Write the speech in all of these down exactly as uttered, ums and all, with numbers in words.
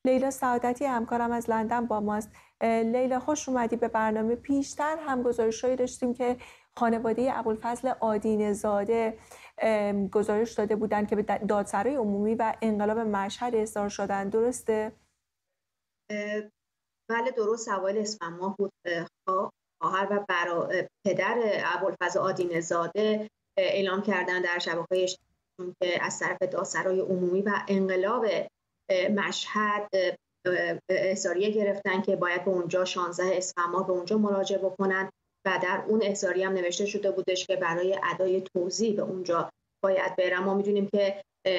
لیلا سعادتی همکارم از لندن با ماست. لیلا خوش اومدی به برنامه. پیشتر هم گزارش‌هایی داشتیم که خانواده ابوالفضل آدینه‌زاده گزارش داده بودند که به دادسرای عمومی و انقلاب مشهد احضار شدن، درسته؟ بله درست. اوایل اسفند ماه بود. خواهر و برا پدر ابوالفضل آدینه‌زاده اعلام کردن در شبکه‌های اجتماعی که از طرف دادسرای عمومی و انقلاب مشهد احضاریه گرفتن که باید به اونجا شانزده اسفند ماه به اونجا مراجعه بکنن و در اون احضاریه هم نوشته شده بودش که برای ادای توضیح به اونجا باید برن. ما میدونیم که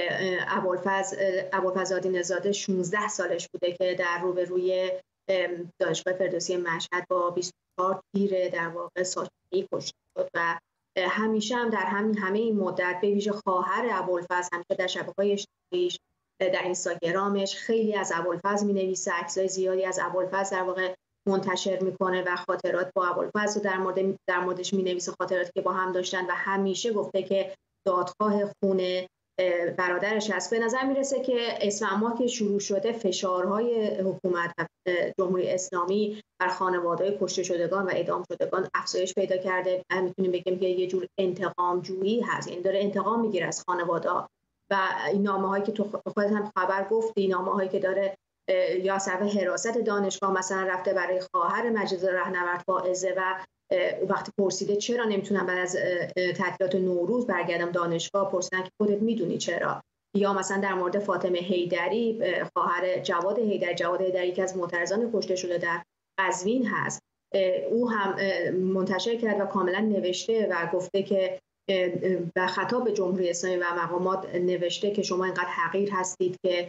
ابوالفضل ابوالفضل آدینه‌زاده شانزده سالش بوده که در روبروی دانشگاه فردوسی مشهد با بیست و چهار تیر در واقع ساچمه‌ای کشته شد و همیشه هم در همین همه این مدت به ویژه خواهر ابوالفضل همیشه در شبکه‌های اجتماعی در اینستاگرامش خیلی از ابوالفضل می‌نویسه، عکسای زیادی از ابوالفضل در واقع منتشر میکنه و خاطرات با ابوالفضل در مورد در موردش می‌نویسه، خاطراتی که با هم داشتن و همیشه گفته که دادخواه خون برادرش هست. به نظر میرسه که اسفند ماه که شروع شده فشارهای حکومت جمهوری اسلامی بر خانواده‌های کشته شدگان و اعدام شدگان افزایش پیدا کرده. میتونیم بگیم که یه جور انتقام جویی هست، این داره انتقام میگیره از خانواده‌ها و این نامه‌هایی که تو خودت هم خبر گفتی، نامه‌هایی که داره یا صاحب حراست دانشگاه مثلا رفته برای خواهر مجید راهنورد فائزه و وقتی پرسیده چرا نمیتونم بعد از تعطیلات نوروز برگردم دانشگاه، پرسیدن که خودت میدونی چرا. یا مثلا در مورد فاطمه حیدری خواهر جواد حیدری، جواد حیدری که از معترضان کشته شده در قزوین هست، او هم منتشر کرد و کاملا نوشته و گفته که و خطاب به جمهوری اسلامی و مقامات نوشته که شما اینقدر حقیر هستید که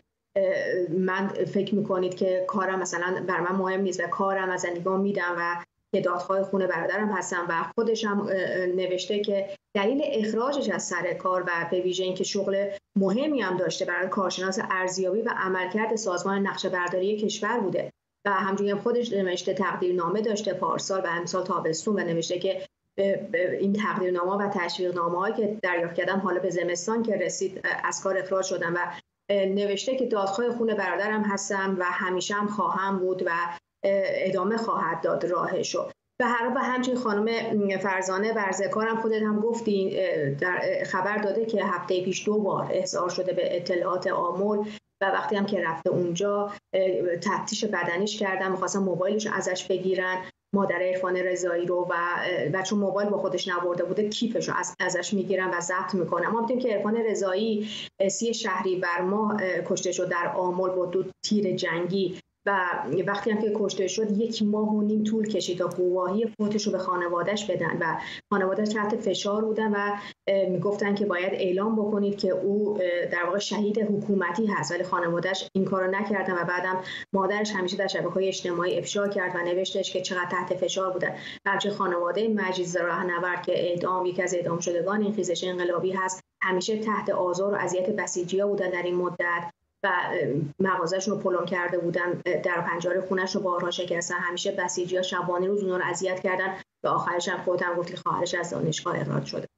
من فکر میکنید که کارم مثلا بر من مهم نیست و کارم از انجام میدم و که دادخواه خون برادرم هستم و خودش هم نوشته که دلیل اخراجش از سر کار و به ویژه اینکه شغل مهمی هم داشته برای کارشناس ارزیابی و عملکرد سازمان نقشه برداری کشور بوده و همچنین هم خودش نوشته تقدیرنامه داشته پارسال و امسال تابستون و نوشته که این تقدیرنامه و تشویقنامه‌هایی که دریافت کردم حالا به زمستان که رسید از کار اخراج شدم و نوشته که دادخواه خون برادرم هستم و همیشه هم خواهم بود و ادامه خواهد داد راهشو. به هر حال همچنین خانم فرزانه ورزکارم خودت هم گفتی در خبر داده که هفته پیش دو بار احضار شده به اطلاعات آمل و وقتی هم که رفته اونجا تفتیش بدنیش کردن، می‌خواستن موبایلش ازش بگیرن، مادر عرفان رضایی رو و و چون موبایل با خودش نبرده بوده کیفش رو از ازش میگیرن و ضبط میکنن. ما می‌دونیم که عرفان رضایی سی شهریور ماه کشته شد در آمل با دو تیر جنگی و وقتی هم که کشته شد یک ماه و نیم طول کشید تا گواهی فوتش رو به خانواده‌اش بدن و خانواده‌اش تحت فشار بودن و میگفتن که باید اعلام بکنید که او در واقع شهید حکومتی هست، ولی خانواده‌اش این کارو نکردن و بعدم مادرش همیشه در شبکه‌های اجتماعی افشا کرد و نوشتش که چقدر تحت فشار بودن. همچنین خانواده مجید راهنورد که اعدام یکی از اعدام شدگان این خیزش انقلابی هست همیشه تحت آزار و اذیت بسیجی‌ها بودن در این مدت و مغازه‌شون رو پلم کرده بودن، در پنجره خونه‌ش رو بارها شکستن، همیشه بسیجی‌ها شبانه روز اونها رو اذیت کردن و آخرش هم خودت هم گفتی خواهرش از دانشگاه اخراج شده.